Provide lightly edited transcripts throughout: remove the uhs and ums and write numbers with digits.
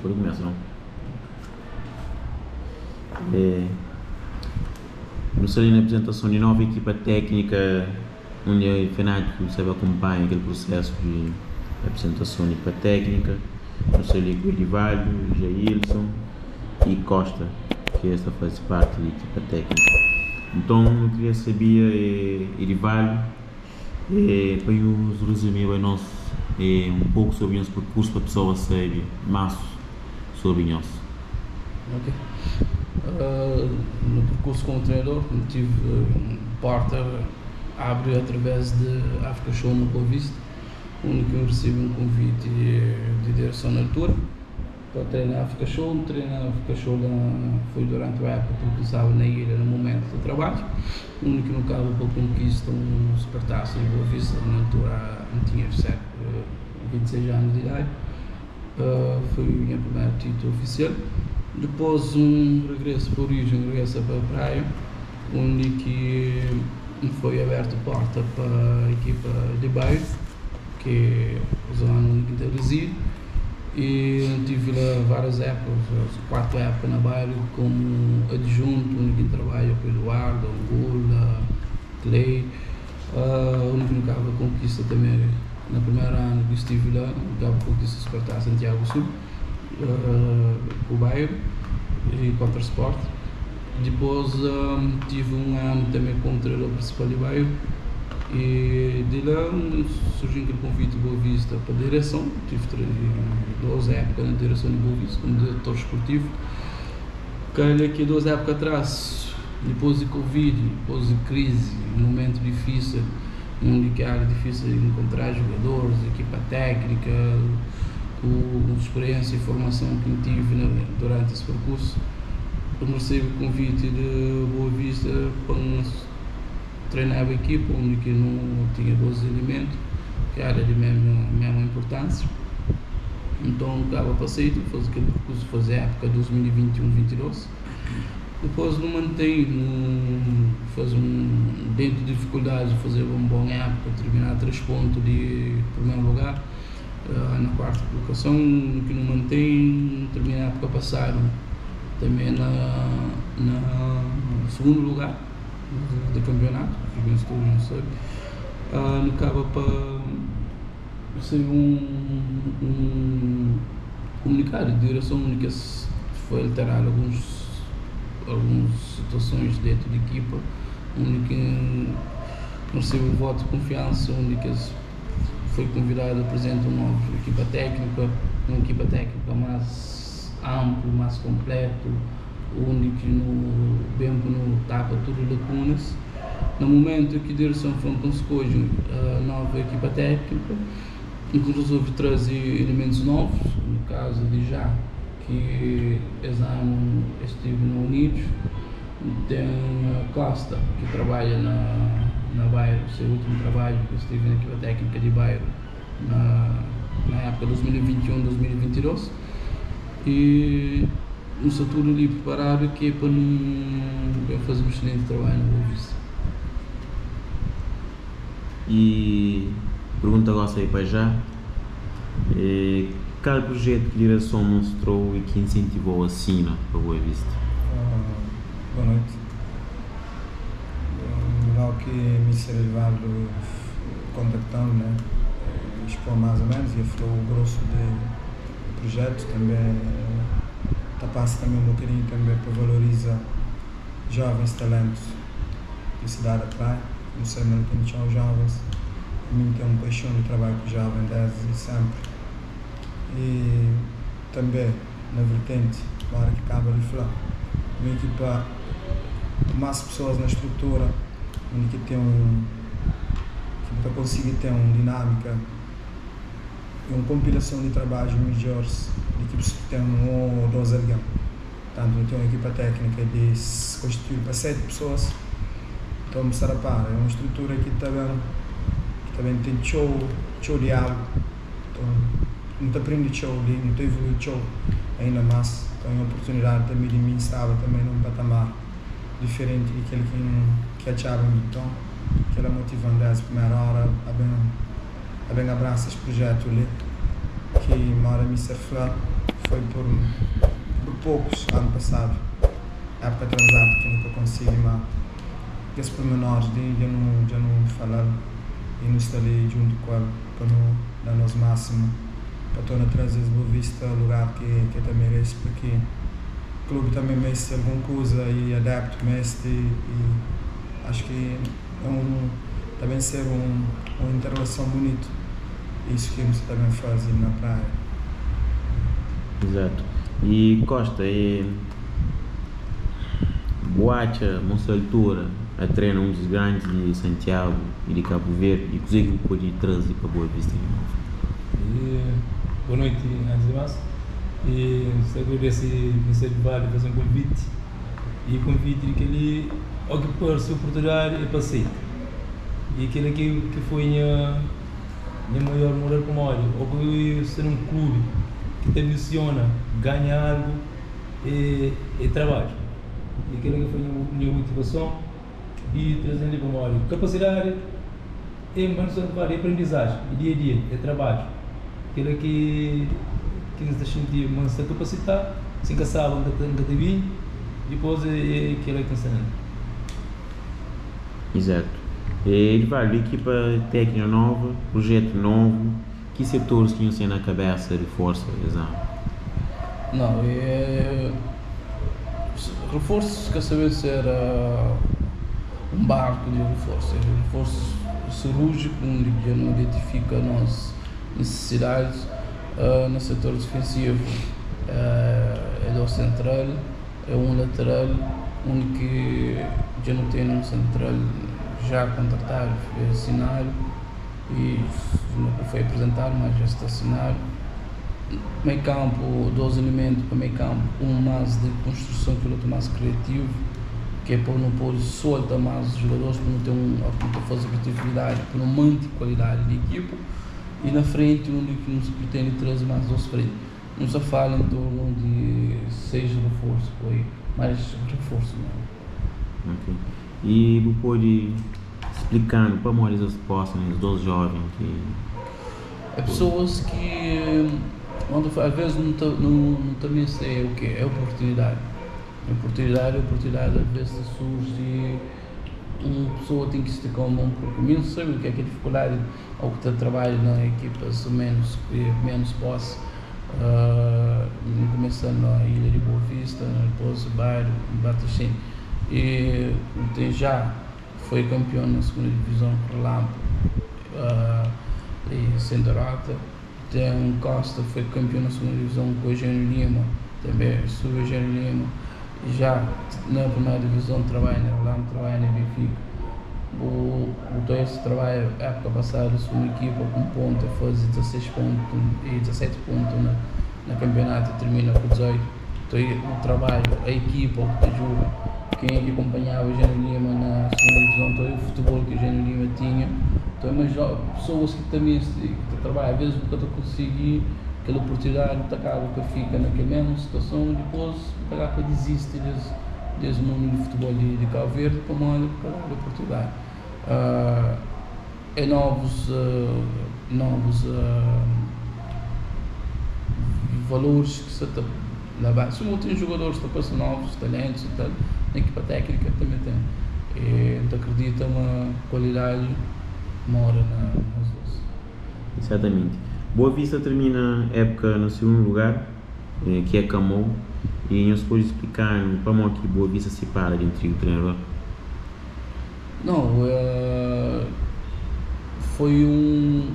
por começo, não? Não sei na apresentação de nova equipa técnica, onde a Fanático sabe acompanha aquele processo de apresentação de equipa técnica, não sei ali com o Edivalho, Jailson e Costa, que esta faz parte da equipa técnica. Então eu queria saber, Edivalho, para nos resumir a nós um pouco sobre o nosso percurso para a pessoa saber mais sobre nós. Ok. No percurso como treinador, tive porta abre através de África Show no Boa Vista, onde eu recebi um convite de direção na altura para treinar a África Show. Treinar a África Show foi durante a época porque estava na ilha no momento do trabalho, onde que no caso para conquista um supertaça em Boa Vista, na altura não tinha 26 anos de idade. Foi o meu primeiro título oficial. Depois um regresso para a origem, regresso para a praia, onde que foi aberta a porta para a equipa de bairro, que é a zona onde eu resido, e tive lá várias épocas, 4 épocas na bairro como adjunto, onde eu trabalho com Eduardo, Angola, Clay, onde no cabo a conquista também, na primeira ano que estive lá, no cabo a conquista do Supertaça Santiago Sul, com o bairro e contra o Sport. Depois tive um ano também como treinador principal de bairro, e de lá surgiu aquele convite de Boa Vista para a direção. Tive 12 épocas na direção de Boa Vista como diretor esportivo. Calha que 12 épocas atrás, depois de Covid, depois de crise, um momento difícil, onde era difícil encontrar jogadores, equipa técnica, com experiência e formação que eu tive durante esse percurso, eu recebi o convite de Boa Vista para treinar a equipa, onde que não tinha 12 elementos, que era de mesma importância. Então estava para sair, fazer aquele percurso, fazer a época 2021-22. Depois não mantém, dentro de dificuldades, fazer uma boa época, terminar 3 pontos de primeiro lugar. Na quarta colocação, que não mantém, termina a época passada também na segundo lugar do campeonato, não sei. No cabo para ser um comunicado de direção única, foi alterar algumas situações dentro da equipa, onde que recebeu o voto de confiança, onde que foi convidado a apresentar uma nova equipa técnica, uma equipa técnica mais ampla, mais completa, onde que no tempo não tapa tudo lacunas. No momento que a direção escolhe a nova equipa técnica, inclusive trazer elementos novos, no caso de já que esse ano estive no Unidos, tem a Costa que trabalha na Bairro, o seu último trabalho que eu estive na equipa técnica de Bairro na época 2021-2022, e no futuro ali preparado que é para fazer um excelente trabalho no Boa Vista. E pergunta agora aí para já, qual projeto que a direção mostrou e que incentivou a Sina para Boa Vista? Boa noite. Logo que me ser levado contactando, né, expor mais ou menos, e falou o grosso do projeto, também passa também um bocadinho também para valorizar jovens talentos da cidade da praia. Não sei, mas não tenho jovens, a mim tenho uma paixão de trabalho com jovens desde sempre. E também na vertente, agora que acaba de falar, uma equipa com mais pessoas na estrutura, onde que tem que para conseguir ter uma dinâmica e uma compilação de trabalhos melhores, de equipes que tem 1 ou 2 alguém. Portanto, tem uma equipa técnica de se constituir para 7 pessoas. Então, começar a par, é uma estrutura que também tem show de algo. Então, não aprende show, não evolui show ainda mais. Então, é uma oportunidade também de mim, estava também num patamar diferente daquele que achava. Então, aquela motivando desde a primeira hora, a bem abraça esse projeto ali, que mora Mr. Flá foi por poucos ano passado. A época atrasada que eu nunca consigo mais. Esses pormenores de já não falar e não estar ali junto com ele para não dar nos máximo para tornar trazer Boa Vista ao lugar que também merece, porque o clube também merece alguma coisa e adepto merece e acho que também ser uma interrelação bonita. Isso que você também faz na praia. Exato. E Costa, Boacha, Monsaltura, a treina um dos grandes de Santiago e de Cabo Verde e conseguiu pode trazer para Boa Vista de novo. Boa noite, antes de mais. E se agradeço Mr. Vale fazer um convite. E o convite que ele ocupar a sua oportunidade é passeio. E aquele que foi minha maior moral como olha, ou que ser um clube que te ambiciona ganhar algo e trabalho. E aquilo que foi minha motivação e trazendo para olha, capacidade é mais de aprendizagem, é dia a dia, é trabalho. Aquilo que nos sentir mais se capacitar, se encaçava nunca te vi, depois é aquilo que ensina. Exato. Edvaldo, equipa técnica nova, projeto novo, que setores tinham ser na cabeça reforço exame? Não, reforço quer saber se era um barco de reforço, reforço cirúrgico, onde já não identifica as nossas necessidades. No setor defensivo é do central, é um lateral, onde que já não tem um central já contratado, foi assinado e nunca foi apresentado, mas já está assinado. Meio campo, 2 elementos para meio campo, um mais de construção que o outro mais criativo, que é para não pôr solta mais os jogadores, para não ter para fazer criatividade, para não manter qualidade de equipa, e na frente onde que nos pretende trazer mais 2 frente. Não se fala em torno de 6 reforços, foi mais reforço não. Ok. E você pode explicando para mais as postas os 12 jovens que é pessoas que às vezes não também sei o que é oportunidade. Oportunidade às vezes surge uma pessoa tem que se ter como porque mesmo sabe o que é dificuldade ou que trabalha na equipas menos posse. Começando na Ilha de Boa Vista, depois Bairro, Batacim, e já foi campeão na segunda divisão Relampo e Senderata. Tem Costa, foi campeão na segunda divisão com o Eugênio Lima, também o Eugênio Lima. Já na primeira divisão trabalha na Relampo, trabalha na Benfica. O esse trabalho, época passada, uma equipa com ponto, faz 16 pontos e 17 pontos na campeonato e termina com 18. Então, o trabalho, a equipa que joga, quem é que acompanhava o Eugênio Lima na segunda divisão, então, o futebol que o Eugênio Lima tinha. Então, mas pessoas que também que trabalham, às vezes nunca conseguir aquela oportunidade, acaba que fica naquela mesma situação e depois acaba que desiste desse mundo de futebol de Cabo Verde para uma oportunidade. É novos valores que se na base. Se tem jogadores que passam novos talentos e tal, na equipa técnica também tem. Então acredita uma qualidade mora nas duas. Exatamente. Boa Vista termina a época no segundo lugar, que é Camou, e nós podemos explicar como que Boa Vista se para entre o treinador? Não, foi uma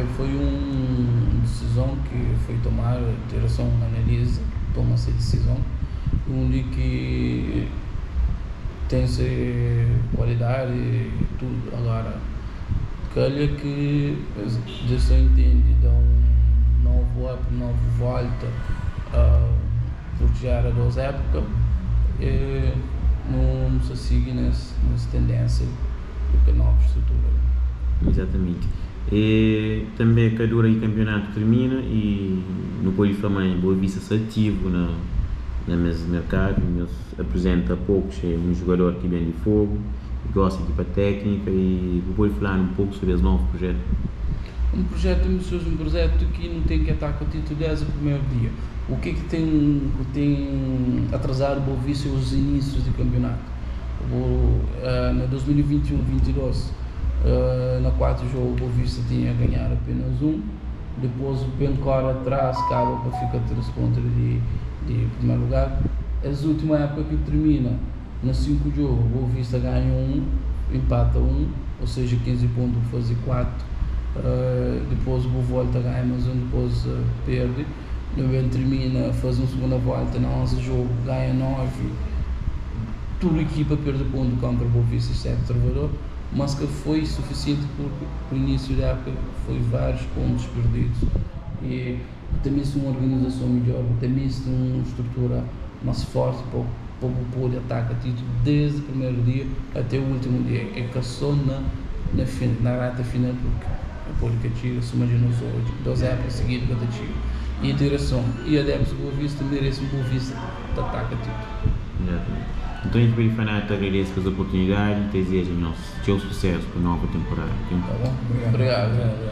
decisão que foi tomada, a direção analisa, toma essa decisão, onde que tem-se qualidade e tudo. Agora, calha que a direção entende, dá um novo up, nova volta, porque já era 2 épocas, e não se sigue nessa tendência de nova estrutura. Exatamente. E também a cadura e campeonato termina e no Polho também Boa Vista se ativo na mesa de mercado, eles apresenta poucos, é um jogador que vem de fogo, que gosta de equipa técnica e vou falar um pouco sobre esse novo projeto. um projeto ambicioso, um projeto que não tem que estar com o título desde o primeiro dia. O que tem atrasado o Boa Vista os inícios do campeonato? Na 2021-22, na 4 jogo o Boa Vista tinha a ganhar apenas um, depois o Pencor atrás acaba para ficar 3 pontos de primeiro lugar. Essa última época que termina, nas 5 jogos, o Boa Vista ganha 1, empata 1, ou seja, 15 pontos para fazer 4. Depois o Boa volta a ganhar mais 1, depois perde. Novembro termina, faz uma segunda volta, na 11 jogo, ganha 9. Toda a equipa perde ponto contra o Boa Vista, exceto o Trovador, mas que foi suficiente porque no início da época foi vários pontos perdidos. E também se uma organização melhor, também se uma estrutura mais forte para o poder atacar título desde o primeiro dia até o último dia. É que só na reta final, porque a pública tira, se imagina os 2 épocas seguidas cada tiro. E a direção e adeptos do Boa Vista merecem o Boa Vista de ataca título. Então, a equipa de Fanato agradece pelas oportunidades e deseja o seu sucesso para a nova temporada. Tá bom? Obrigado.